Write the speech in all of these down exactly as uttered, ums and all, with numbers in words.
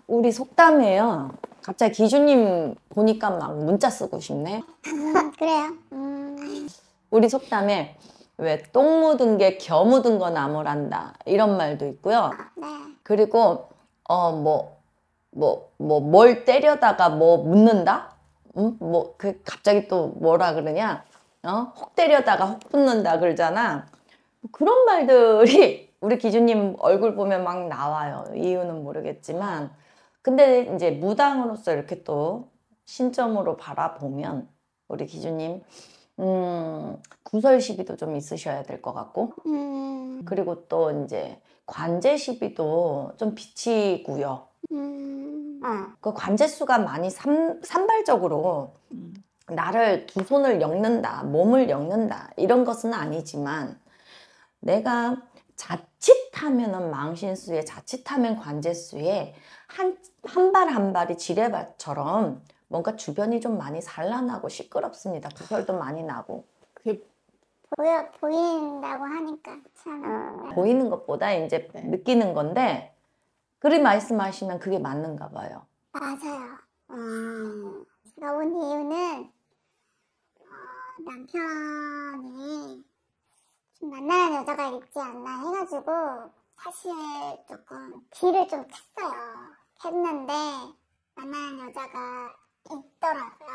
우리 속담이에요. 갑자기 기준님 보니까 막 문자 쓰고 싶네. 그래요? 음. 우리 속담에 왜 똥 묻은 게 겨 묻은 거 나무란다 이런 말도 있고요. 네. 그리고 어 뭐 뭐 뭐 뭘 때려다가 뭐 묻는다? 응? 뭐 그 갑자기 또 뭐라 그러냐? 어? 혹 때려다가 혹 붙는다 그러잖아. 그런 말들이 우리 기준님 얼굴 보면 막 나와요. 이유는 모르겠지만. 근데 이제 무당으로서 이렇게 또 신점으로 바라보면 우리 기준님 음, 구설 시비도 좀 있으셔야 될 것 같고 음. 그리고 또 이제 관제 시비도 좀 비치고요. 음. 어. 그 관제수가 많이 산, 산발적으로 음. 나를 두 손을 엮는다, 몸을 엮는다 이런 것은 아니지만 내가 자칫하면은 망신수에 자칫하면 관제수에 한, 한 발 한 발이 지뢰밭처럼 뭔가 주변이 좀 많이 산란하고 시끄럽습니다. 구설도 많이 나고. 그게 보여 보인다고 하니까 참. 어, 보이는 것보다 이제 네. 느끼는 건데 그리 말씀하시면 그게 맞는가 봐요. 맞아요. 음. 제가 온 이유는 어, 남편이 좀 만나는 여자가 있지 않나 해가지고 사실 조금 딜을 좀 캤어요. 했는데 만나는 여자가 있더라고요.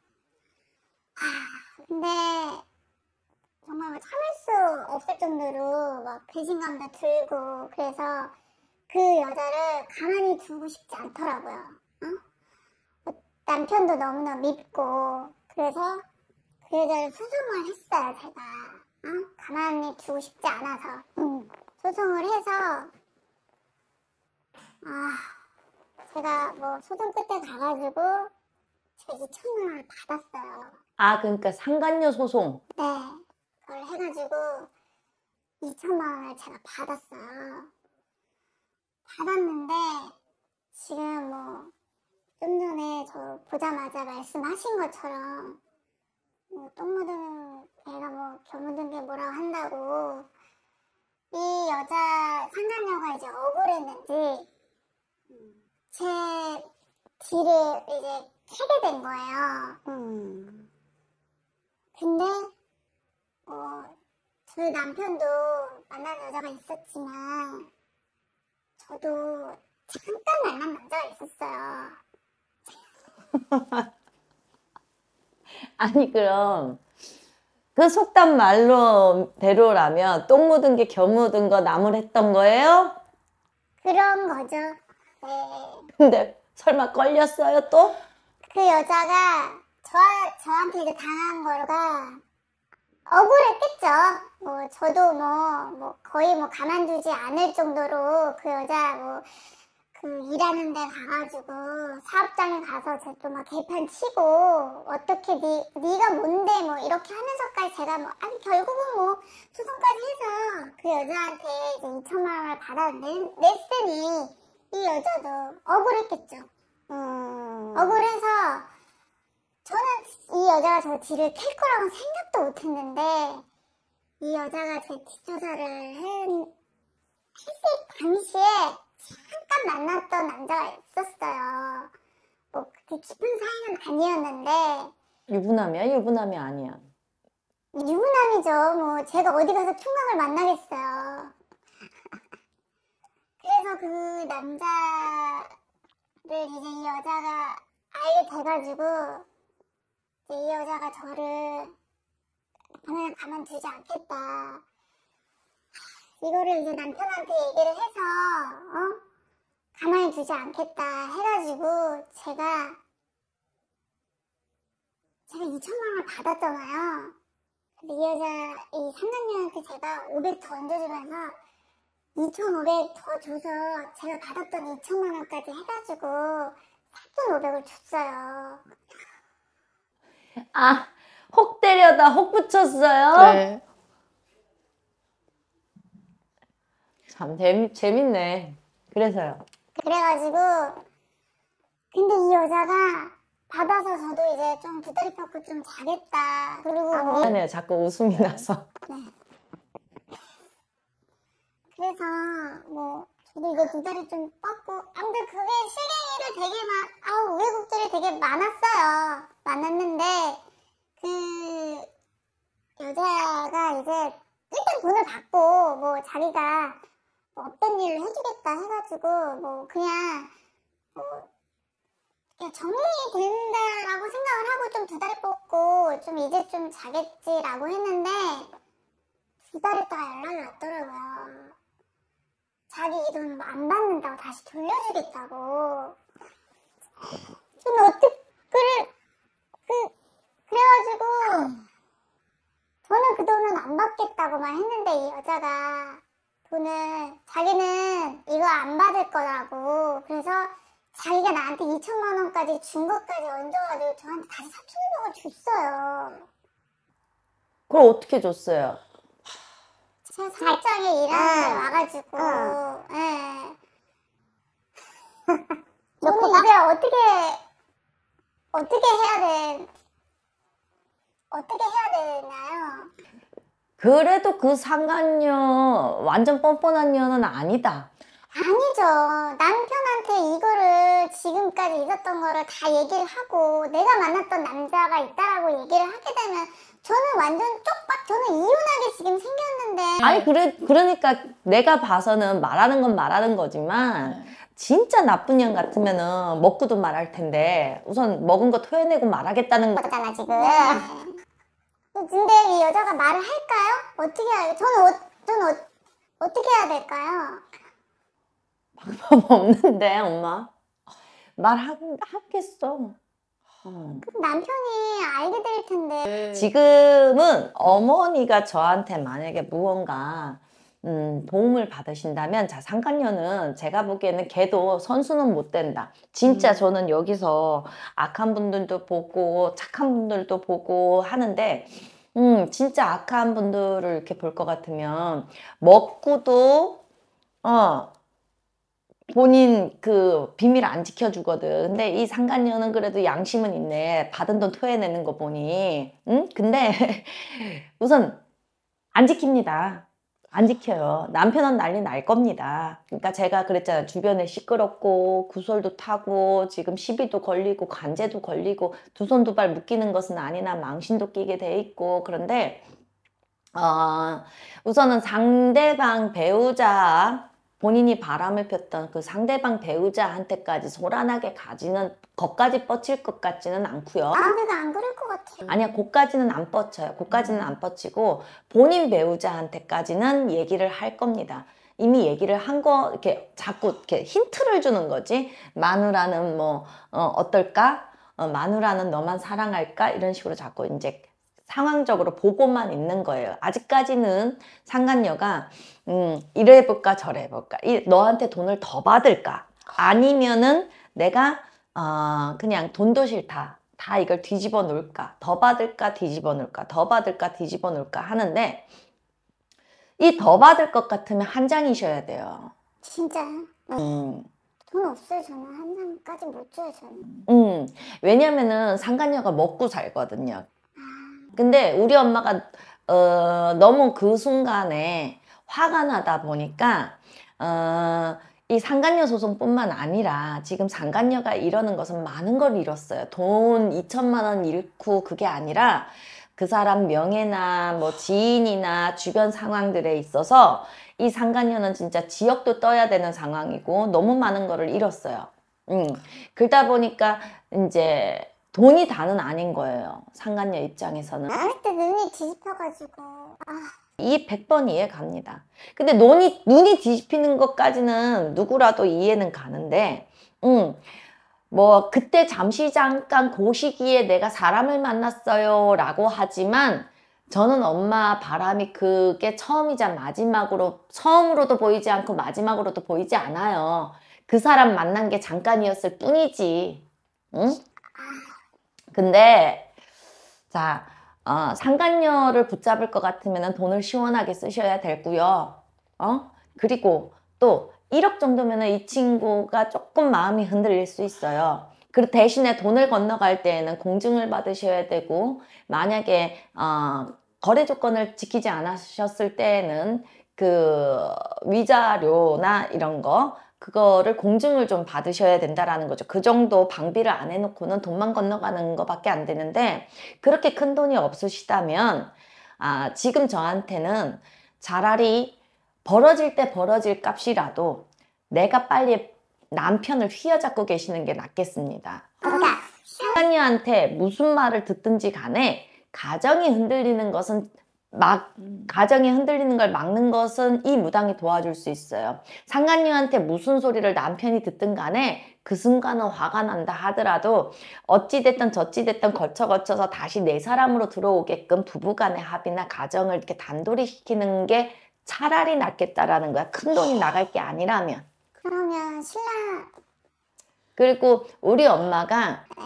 아, 근데 정말 뭐 참을 수 없을 정도로 막 배신감도 들고 그래서 그 여자를 가만히 두고 싶지 않더라고요. 어? 남편도 너무나 밉고 그래서 그 여자를 소송을 했어요. 제가 어? 가만히 두고 싶지 않아서 음. 소송을 해서 아 제가 뭐 소송 끝에 가가지고 제가 이천만 원을 받았어요. 아, 그러니까 상간녀 소송. 네, 그걸 해가지고 이천만 원을 제가 받았어요. 받았는데 지금 뭐 좀 전에 저 보자마자 말씀하신 것처럼 뭐 똥 묻은 애가 뭐 겨 묻은 게 뭐라고 한다고 이 여자 상간녀가 이제 억울했는지 제 딜을 이제 캐게 된 거예요. 음. 근데 어, 저희 남편도 만난 여자가 있었지만 저도 잠깐 만난 남자가 있었어요. 아니 그럼 그 속담 말로 대로라면 똥 묻은 게 겨 묻은 거 나무랬던 거예요? 그런 거죠. 네. 근데 설마 걸렸어요 또? 그 여자가 저, 저한테 이제 당한 거가 억울했겠죠. 뭐 저도 뭐, 뭐 거의 뭐 가만두지 않을 정도로 그 여자 뭐 그 일하는 데 가가지고 사업장에 가서 제 또 막 개판 치고 어떻게 니, 니가 뭔데 뭐 이렇게 하면서까지 제가 뭐 아니 결국은 뭐 소송까지 해서 그 여자한테 이제 이천만 원을 받아냈으니 이 여자도 억울했겠죠. 음. 억울해서 저는 이 여자가 저 딜을 캘 거라고 생각도 못했는데 이 여자가 제 뒷조사를 했을 당시에 잠깐 만났던 남자가 있었어요. 뭐 그렇게 깊은 사이는 아니었는데 유부남이야? 유부남이 아니야? 유부남이죠. 뭐 제가 어디 가서 총각을 만나겠어요. 그래서 그 남자를 이제 이 여자가 알게 돼가지고 이제 이 여자가 저를 그냥 가만두지 않겠다. 이거를 이제 남편한테 얘기를 해서 어? 가만히 두지 않겠다 해가지고 제가 제가 이천만 원을 받았잖아요. 근데 이 여자 이 상간녀한테 제가 오백 더 얹어주면서 이천오백 더 줘서 제가 받았던 이천만 원까지 해가지고 사천오백을 줬어요. 아, 혹 때려다 혹 붙였어요? 네. 참 재미, 재밌네. 그래서요. 그래가지고 근데 이 여자가 받아서 저도 이제 좀 두다리 펴고 좀 잘했다. 그리고 아, 뭐 미안해요. 자꾸 웃음이 나서. 네. 그래서 뭐 저도 이거 두 다리 좀 뻗고, 아무튼 그게 실갱이를 되게 막, 아우, 우여곡절이 되게 많았어요. 많았는데, 그, 여자가 이제, 일단 돈을 받고, 뭐, 자기가, 뭐 어떤 일을 해주겠다 해가지고, 뭐, 그냥, 뭐, 그냥 정리된다라고 생각을 하고 좀 두 다리 뻗고, 좀 이제 좀 자겠지라고 했는데, 두 다리 다 연락이 왔더라고요. 자기 이 돈 안 받는다고 다시 돌려주겠다고. 저는 어떻게, 그래, 그, 그래가지고, 저는 그 돈은 안 받겠다고만 했는데, 이 여자가 돈을, 자기는 이거 안 받을 거라고. 그래서 자기가 나한테 이천만 원까지 준 것까지 얹어가지고 저한테 다시 사천육백을 줬어요. 그걸 어떻게 줬어요? 제가 사업장에 일하는 데 응. 와가지고, 응. 예. 저는 이제 어떻게, 어떻게 해야 돼, 어떻게 해야 되나요? 그래도 그 상간녀 완전 뻔뻔한 년은 아니다. 아니죠. 남편한테 이거를 지금까지 있었던 거를 다 얘기를 하고 내가 만났던 남자가 있다라고 얘기를 하게 되면 저는 완전 쪽박, 저는 이혼하게 지금 생겼는데. 아니 그래 그러니까 내가 봐서는 말하는 건 말하는 거지만 진짜 나쁜 년 같으면은 먹고도 말할 텐데 우선 먹은 거 토해내고 말하겠다는 거. 거잖아 지금. 네. 근데 이 여자가 말을 할까요? 어떻게 해야, 저는, 어, 저는 어, 어떻게 해야 될까요? 방법 없는데 엄마 말하겠어. 어. 그럼 남편이 알게 될 텐데. 지금은 어머니가 저한테 만약에 무언가 음, 도움을 받으신다면 자 상간녀는 제가 보기에는 걔도 선수는 못 된다. 진짜 음. 저는 여기서 악한 분들도 보고 착한 분들도 보고 하는데 음, 진짜 악한 분들을 이렇게 볼 것 같으면 먹고도 어 본인 그 비밀 안 지켜주거든. 근데 이 상간녀는 그래도 양심은 있네. 받은 돈 토해내는 거 보니. 응? 근데 우선 안 지킵니다. 안 지켜요. 남편은 난리 날 겁니다. 그러니까 제가 그랬잖아요. 주변에 시끄럽고 구설도 타고 지금 시비도 걸리고 관제도 걸리고 두 손 두 발 묶이는 것은 아니나 망신도 끼게 돼 있고 그런데 어, 우선은 상대방 배우자 본인이 바람을 폈던 그 상대방 배우자한테까지 소란하게 가지는 것까지 뻗칠 것 같지는 않고요. 아, 내가 안 그럴 것 같아. 아니야, 그까지는 안 뻗쳐요. 그까지는 안 뻗치고 본인 배우자한테까지는 얘기를 할 겁니다. 이미 얘기를 한 거 이렇게 자꾸 이렇게 힌트를 주는 거지. 마누라는 뭐 어, 어떨까? 어, 마누라는 너만 사랑할까? 이런 식으로 자꾸 이제 상황적으로 보고만 있는 거예요. 아직까지는 상간녀가 음, 이래 해볼까 저래 해볼까 이, 너한테 돈을 더 받을까 아니면은 내가 어, 그냥 돈도 싫다 다 이걸 뒤집어 놓을까 더 받을까 뒤집어 놓을까 더 받을까 뒤집어 놓을까 하는데 이 더 받을 것 같으면 한 장이셔야 돼요. 진짜요? 음. 돈 없어요. 저는 한 장까지 못 줘요. 저는. 음, 왜냐면은 상간녀가 먹고 살거든요. 근데 우리 엄마가 어, 너무 그 순간에 화가 나다 보니까 어, 이 상간녀 소송뿐만 아니라 지금 상간녀가 이러는 것은 많은 걸 잃었어요. 돈 이천만 원 잃고 그게 아니라 그 사람 명예나 뭐 지인이나 주변 상황들에 있어서 이 상간녀는 진짜 지역도 떠야 되는 상황이고 너무 많은 거를 잃었어요. 음, 그러다 보니까 이제 돈이 다는 아닌 거예요. 상간녀 입장에서는. 그때 눈이 뒤집혀가지고. 아, 이 백 번 이해 갑니다. 근데 눈이, 눈이 뒤집히는 것까지는 누구라도 이해는 가는데, 음, 뭐, 그때 잠시 잠깐 그 시기에 내가 사람을 만났어요. 라고 하지만, 저는 엄마 바람이 그게 처음이자 마지막으로, 처음으로도 보이지 않고 마지막으로도 보이지 않아요. 그 사람 만난 게 잠깐이었을 뿐이지. 응? 근데, 자, 어, 상간녀를 붙잡을 것 같으면 돈을 시원하게 쓰셔야 되고요. 어? 그리고 또 일억 정도면 이 친구가 조금 마음이 흔들릴 수 있어요. 그 대신에 돈을 건너갈 때에는 공증을 받으셔야 되고 만약에 어, 거래 조건을 지키지 않으셨을 때에는 그 위자료나 이런 거 그거를 공증을 좀 받으셔야 된다라는 거죠. 그 정도 방비를 안 해놓고는 돈만 건너가는 것밖에 안 되는데 그렇게 큰 돈이 없으시다면 아, 지금 저한테는 차라리 벌어질 때 벌어질 값이라도 내가 빨리 남편을 휘어잡고 계시는 게 낫겠습니다. 시어머니한테 무슨 말을 듣든지 간에 가정이 흔들리는 것은 막 가정이 흔들리는 걸 막는 것은 이 무당이 도와줄 수 있어요. 상간녀한테 무슨 소리를 남편이 듣든 간에 그 순간은 화가 난다 하더라도 어찌됐든 저찌됐든 거쳐 거쳐서 다시 내 사람으로 들어오게끔 부부간의 합의나 가정을 이렇게 단돌이 시키는 게 차라리 낫겠다라는 거야. 큰 돈이 나갈 게 아니라면. 그러면 신랑 그리고 우리 엄마가 네.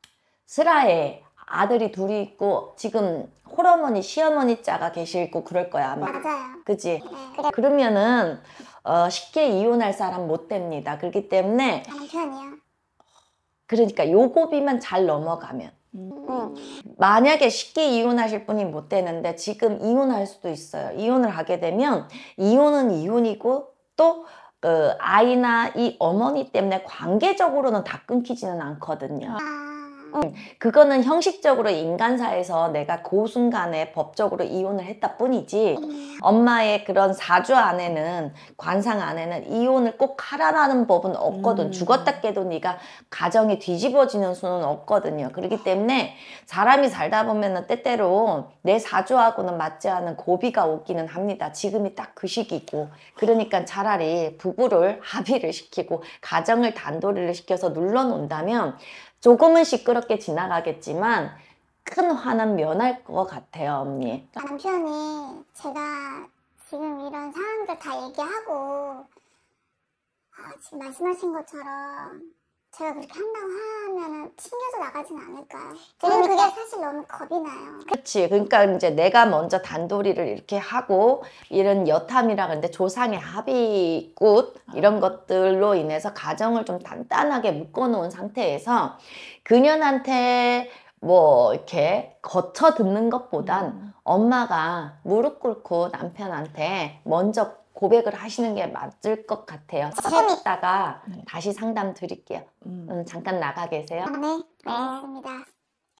슬하에 아들이 둘이 있고 지금 홀어머니, 시어머니 자가 계시고 그럴 거야 아마. 맞아요. 그치? 네. 그래 그러면은 어, 쉽게 이혼할 사람 못 됩니다. 그렇기 때문에 남편이요. 그러니까 요 고비만 잘 넘어가면 음. 만약에 쉽게 이혼하실 분이 못 되는데 지금 이혼할 수도 있어요. 이혼을 하게 되면 이혼은 이혼이고 또 그 아이나 이 어머니 때문에 관계적으로는 다 끊기지는 않거든요. 아, 그거는 형식적으로 인간사에서 내가 그 순간에 법적으로 이혼을 했다 뿐이지 엄마의 그런 사주 안에는 관상 안에는 이혼을 꼭 하라는 법은 없거든. 음. 죽었다 깨도 네가 가정이 뒤집어지는 수는 없거든요. 그렇기 때문에 사람이 살다 보면은 때때로 내 사주하고는 맞지 않은 고비가 오기는 합니다. 지금이 딱 그 시기고. 그러니까 차라리 부부를 합의를 시키고 가정을 단도리를 시켜서 눌러놓는다면 조금은 시끄럽게 지나가겠지만 큰 화는 면할 것 같아요, 언니. 남편이 제가 지금 이런 상황들 다 얘기하고 아, 지금 말씀하신 것처럼 제가 그렇게 한다고 하면은 튕겨서 나가진 않을까요? 저는 그게 사실 너무 겁이 나요. 그렇지. 그러니까 이제 내가 먼저 단도리를 이렇게 하고 이런 여탐이라 그러는데 조상의 합의꽃 이런 것들로 인해서 가정을 좀 단단하게 묶어놓은 상태에서 그년한테 뭐 이렇게 거쳐 듣는 것보단 음. 엄마가 무릎 꿇고 남편한테 먼저 고백을 하시는 게 맞을 것 같아요. 조금 있다가 네. 다시 상담 드릴게요. 음. 음, 잠깐 나가 계세요. 네, 알겠습니다.